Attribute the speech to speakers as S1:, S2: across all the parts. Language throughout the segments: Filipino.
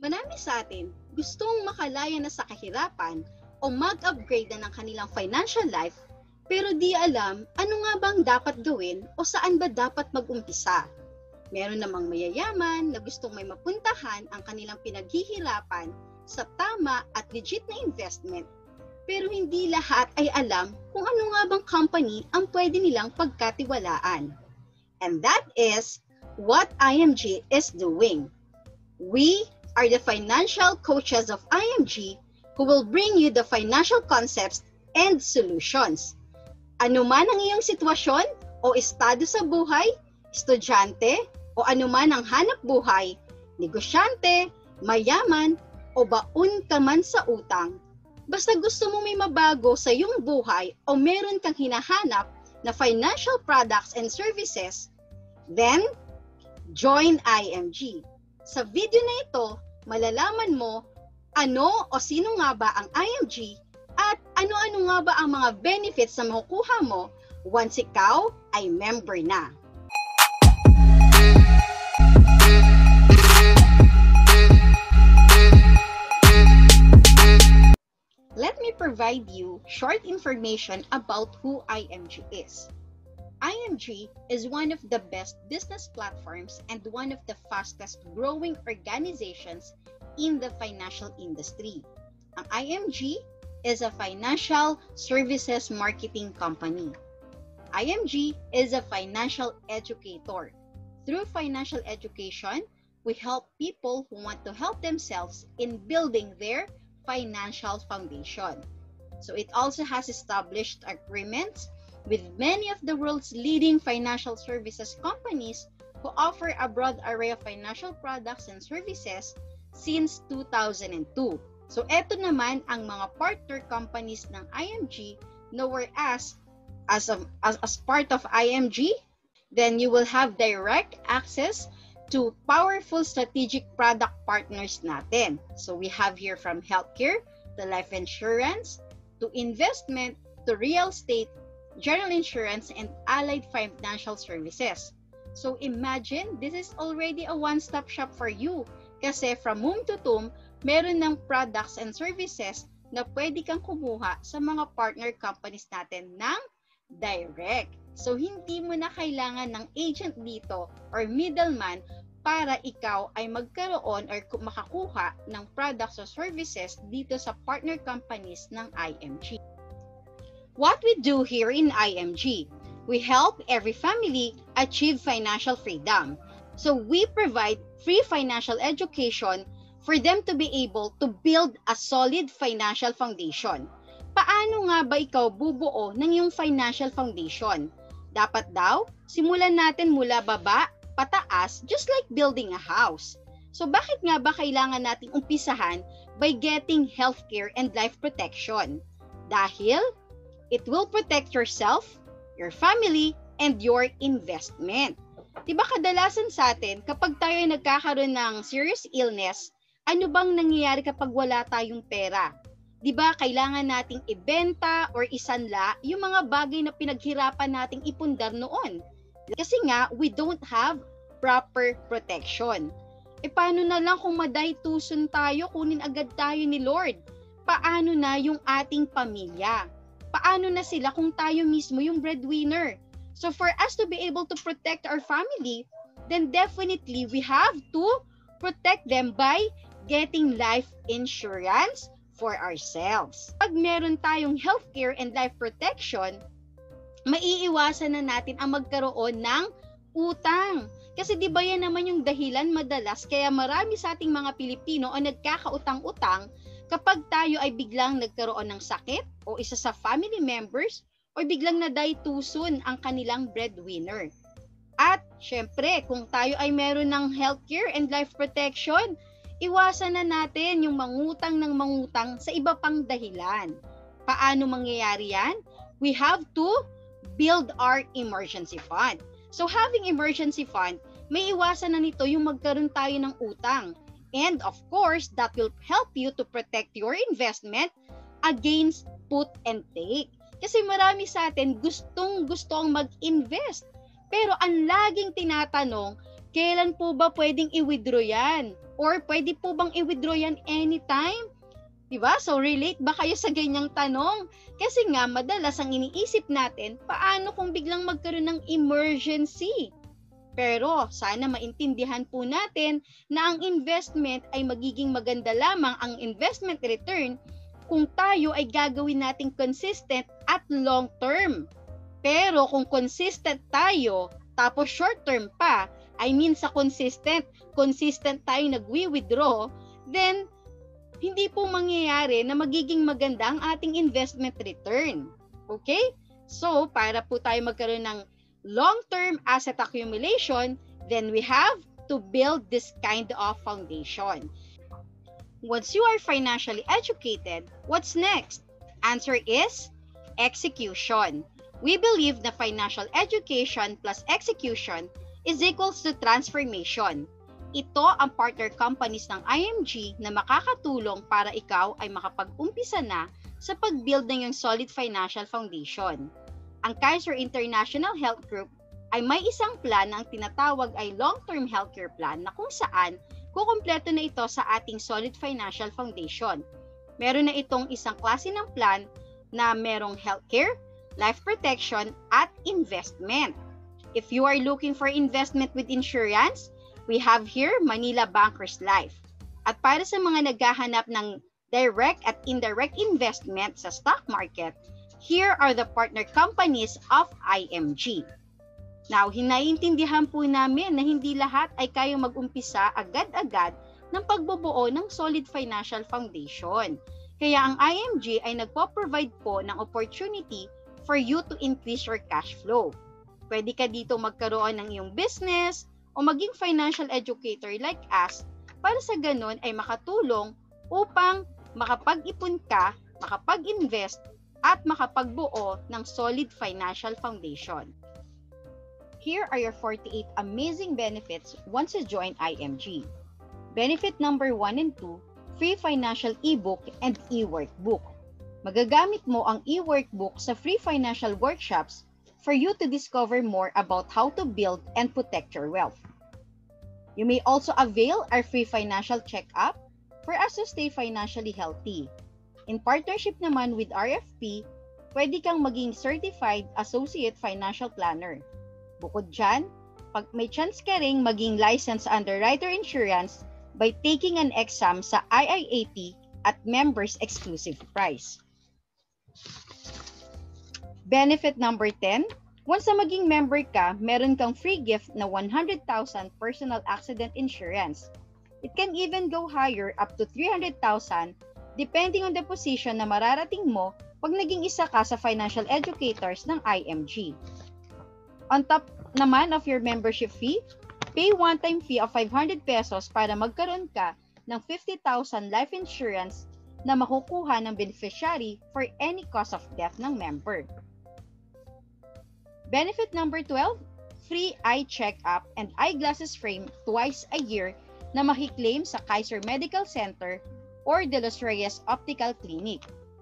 S1: Marami sa atin gustong makalaya na sa kahirapan o mag-upgrade na ng kanilang financial life pero di alam ano nga bang dapat gawin o saan ba dapat mag-umpisa. Meron namang mayayaman na gustong may mapuntahan ang kanilang pinaghihirapan sa tama at legit na investment pero hindi lahat ay alam kung ano nga bang company ang pwede nilang pagkatiwalaan. And that is what IMG is doing. We are the financial coaches of IMG who will bring you the financial concepts and solutions. Ano man ang iyong sitwasyon o estado sa buhay, estudyante o anuman ang hanap buhay, negosyante, mayaman o baon ka man sa utang, basta gusto mo may mabago sa iyong buhay o meron kang hinahanap na financial products and services, then join IMG. Sa video na ito, malalaman mo ano o sino nga ba ang IMG at ano-ano nga ba ang mga benefits na makukuha mo once ikaw ay member na. Let me provide you short information about who IMG is. IMG is one of the best business platforms and one of the fastest growing organizations in the financial industry. Ang IMG is a financial services marketing company. IMG is a financial educator. Through financial education, we help people who want to help themselves in building their financial foundation. So it also has established agreements with many of the world's leading financial services companies who offer a broad array of financial products and services since 2002. So eto naman ang mga partner companies ng IMG, whereas as part of IMG, then you will have direct access to powerful strategic product partners natin. So we have here from healthcare, to life insurance, to investment, to real estate, general insurance, and allied financial services. So imagine, this is already a one-stop shop for you kasi from womb to tomb, meron ng products and services na pwede kang kumuha sa mga partner companies natin ng direct. So hindi mo na kailangan ng agent dito or middleman para ikaw ay magkaroon or makakuha ng products or services dito sa partner companies ng IMG. What we do here in IMG, we help every family achieve financial freedom. So we provide free financial education for them to be able to build a solid financial foundation. Paano nga ba ikaw bubuo ng iyong financial foundation? Dapat daw, simulan natin mula baba, pataas, just like building a house. So bakit nga ba kailangan nating umpisahan by getting healthcare and life protection? Dahil it will protect yourself, your family, and your investment. Diba kadalasan sa atin, kapag tayo ay nagkakaroon ng serious illness, ano bang nangyayari kapag wala tayong pera? Diba kailangan nating ibenta or isanla yung mga bagay na pinaghirapan nating ipundar noon? Kasi nga, we don't have proper protection. E paano na lang kung madahituson tayo, kunin agad tayo ni Lord? Paano na yung ating pamilya? Paano na sila kung tayo mismo yung breadwinner? So for us to be able to protect our family, then definitely we have to protect them by getting life insurance for ourselves. Pag meron tayong healthcare and life protection, maiiwasan na natin ang magkaroon ng utang. Kasi di ba yan naman yung dahilan madalas kaya marami sa ating mga Pilipino o nagkakautang-utang kapag tayo ay biglang nagkaroon ng sakit o isa sa family members o biglang nadaituson ang kanilang breadwinner. At syempre, kung tayo ay meron ng healthcare and life protection, iwasan na natin yung mangutang ng mangutang sa iba pang dahilan. Paano mangyayari yan? We have to build our emergency fund. So having emergency fund, may iwasan na nito yung magkaroon tayo ng utang. And of course, that will help you to protect your investment against put and take. Kasi marami sa atin gustong mag-invest. Pero ang laging tinatanong, Kailan po ba pwedeng i-withdraw yan? Or pwede po bang i-withdraw yan anytime? Diba? So, relate ba kayo sa ganyang tanong? Kasi nga, madalas ang iniisip natin, paano kung biglang magkaroon ng emergency? Pero, sana maintindihan po natin na ang investment ay magiging maganda lamang ang investment return kung tayo ay gagawin nating consistent at long term. Pero kung consistent tayo, tapos short term pa, sa consistent tayo nagwi-withdraw, then hindi po mangyayari na magiging maganda ang ating investment return. Okay? So, para po tayo magkaroon ng long-term asset accumulation, then we have to build this kind of foundation. Once you are financially educated, what's next? Answer is execution. We believe na financial education plus execution is equals to transformation. Ito ang partner companies ng IMG na makakatulong para ikaw ay makapag-umpisa na sa pag-build ng iyong solid financial foundation. Ang Kaiser International Health Group ay may isang plan na ang tinatawag ay long-term healthcare plan na kung saan kukumpleto na ito sa ating solid financial foundation. Meron na itong isang klase ng plan na merong healthcare, life protection, at investment. If you are looking for investment with insurance, we have here Manila Bankers Life. At para sa mga naghahanap ng direct at indirect investment sa stock market, here are the partner companies of IMG. Now, hinaiintindihan po namin na hindi lahat ay kayang mag-umpisa agad-agad ng pagbubuo ng solid financial foundation. Kaya ang IMG ay nagpo-provide po ng opportunity for you to increase your cash flow. Pwede ka dito magkaroon ng iyong business, o maging financial educator like us para sa ganun ay makatulong upang makapag-ipon ka, makapag-invest, at makapagbuo ng solid financial foundation. Here are your 48 amazing benefits once you join IMG. Benefit number 1 and 2, free financial ebook and e-workbook. Magagamit mo ang e-workbook sa free financial workshops for you to discover more about how to build and protect your wealth. You may also avail our free financial checkup for us to stay financially healthy. In partnership naman with RFP, pwede kang maging Certified Associate Financial Planner. Bukod dyan, may chance ka ring maging licensed underwriter insurance by taking an exam sa IIAP at members exclusive price. Benefit number 10, once na maging member ka, meron kang free gift na 100,000 personal accident insurance. It can even go higher up to 300,000 depending on the position na mararating mo pag naging isa ka sa financial educators ng IMG. On top naman of your membership fee, pay one-time fee of 500 pesos para magkaroon ka ng 50,000 life insurance na makukuha ng beneficiary for any cause of death ng member. Benefit number 12, free eye check-up and eyeglasses frame twice a year na makiklaim sa Kaiser Medical Center or De Los Reyes Optical Clinic.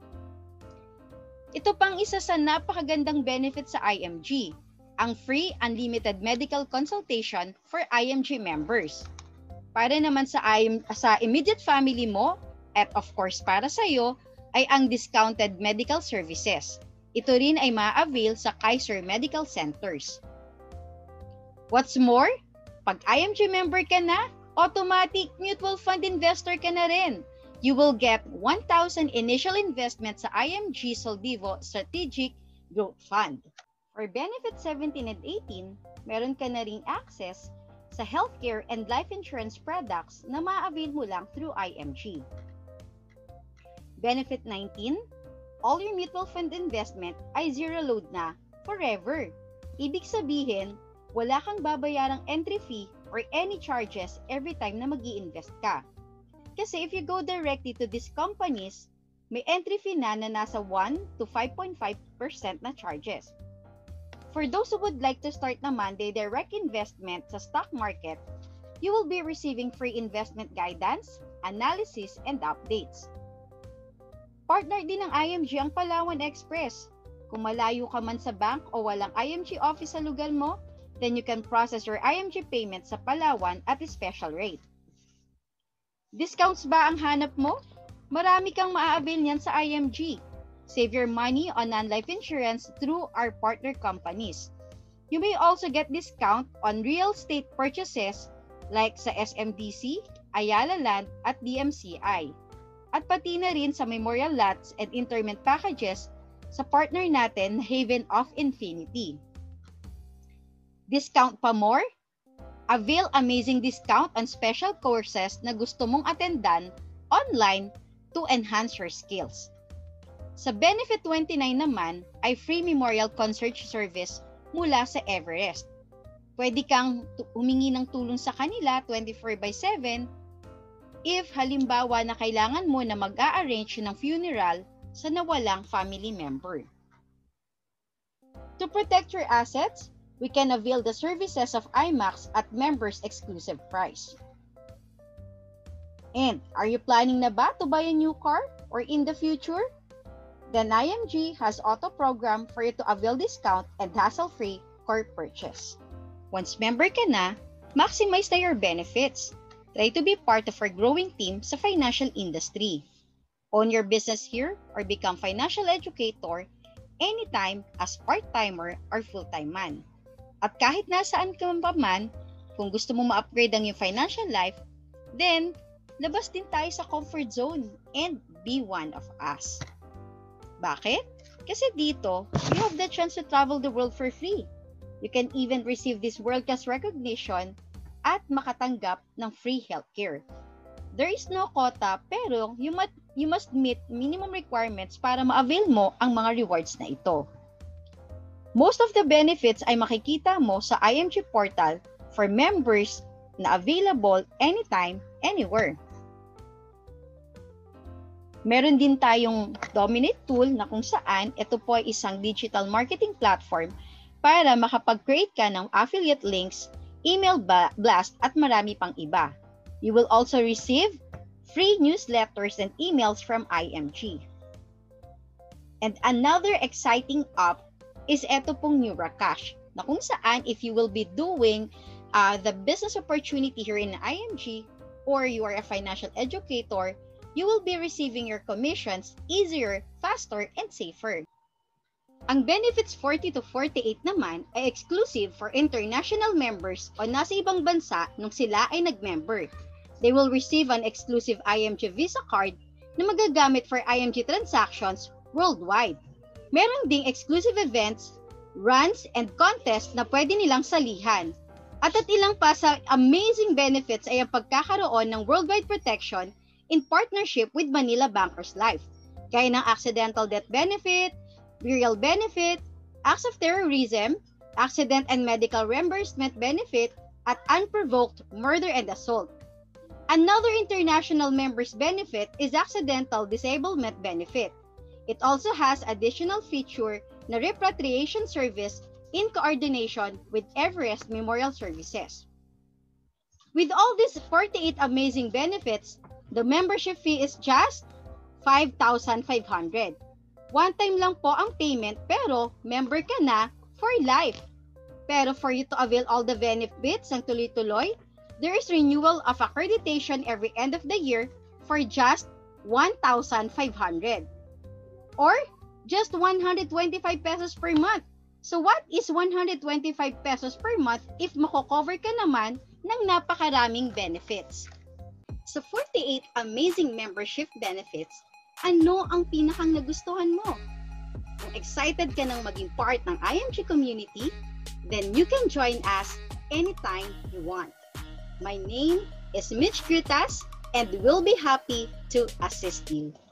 S1: Ito pang isa sa napakagandang benefit sa IMG, ang free unlimited medical consultation for IMG members. Para naman sa immediate family mo, at of course para sa iyo, ay ang discounted medical services. Ito rin ay ma-avail sa Kaiser Medical Centers. What's more, pag IMG member ka na, automatic mutual fund investor ka na rin. You will get 1,000 initial investment sa IMG Soldivo Strategic Growth Fund. For Benefit 17 and 18, meron ka na ring access sa healthcare and life insurance products na ma-avail mo lang through IMG. Benefit 19, all your mutual fund investment ay zero load na forever. Ibig sabihin, wala kang babayarang entry fee or any charges every time na mag-i-invest ka. Kasi if you go directly to these companies, may entry fee na nasa 1 to 5.5% na charges. For those who would like to start naman their direct investment sa stock market, you will be receiving free investment guidance, analysis, and updates. Partner din ng IMG ang Palawan Express. Kung malayo ka man sa bank o walang IMG office sa lugar mo, then you can process your IMG payment sa Palawan at a special rate. Discounts ba ang hanap mo? Marami kang maa-avail niyan sa IMG. Save your money on non-life insurance through our partner companies. You may also get discount on real estate purchases like sa SMDC, Ayala Land at DMCI. At pati na rin sa memorial lots and interment packages sa partner natin, Haven of Infinity. Discount pa more? Avail amazing discount on special courses na gusto mong attendan online to enhance your skills. Sa Benefit 29 naman ay free memorial concert service mula sa Everest. Pwede kang humingi ng tulong sa kanila 24/7 if halimbawa na kailangan mo na mag-a-arrange ng funeral sa nawalang family member. To protect your assets, we can avail the services of IMAX at members exclusive price. And are you planning na ba to buy a new car or in the future? Then IMG has auto program for you to avail discount and hassle-free car purchase. Once member ka na, maximize na your benefits. Try to be part of our growing team sa financial industry. Own your business here or become financial educator anytime as part-timer or full-time man. At kahit nasaan ka pa man, kung gusto mo ma-upgrade ang iyong financial life, then labas din tayo sa comfort zone and be one of us. Bakit? Kasi dito, you have the chance to travel the world for free. You can even receive this world-class recognition at makatanggap ng free healthcare. There is no quota pero you must meet minimum requirements para ma-avail mo ang mga rewards na ito. Most of the benefits ay makikita mo sa IMG portal for members na available anytime, anywhere. Meron din tayong Dominate tool na kung saan ito po ay isang digital marketing platform para makapag-create ka ng affiliate links, email blast at marami pang iba. You will also receive free newsletters and emails from IMG. And another exciting app is eto pong NeuraCash, na kung saan if you will be doing the business opportunity here in IMG or you are a financial educator, you will be receiving your commissions easier, faster, and safer. Ang Benefits 40 to 48 naman ay exclusive for international members o nasa ibang bansa nung sila ay nag-member. They will receive an exclusive IMG Visa card na magagamit for IMG transactions worldwide. Meron ding exclusive events, runs, and contests na pwede nilang salihan. At ilang pa sa amazing benefits ay ang pagkakaroon ng worldwide protection in partnership with Manila Bankers Life, gaya ng accidental death benefit, burial benefit, acts of terrorism, accident and medical reimbursement benefit, at unprovoked murder and assault. Another international members benefit is accidental disablement benefit. It also has additional feature na repatriation service in coordination with Everest Memorial Services. With all these 48 amazing benefits, the membership fee is just 5,500. One time lang po ang payment pero member ka na for life. Pero for you to avail all the benefits ng tuloy-tuloy, there is renewal of accreditation every end of the year for just 1,500. Or just 125 pesos per month. So what is 125 pesos per month if mako-cover ka naman ng napakaraming benefits? Sa 48 amazing membership benefits, ano ang pinakang nagustuhan mo? Kung excited ka nang maging part ng IMG community, then you can join us anytime you want. My name is Mitch Grutas and we'll be happy to assist you.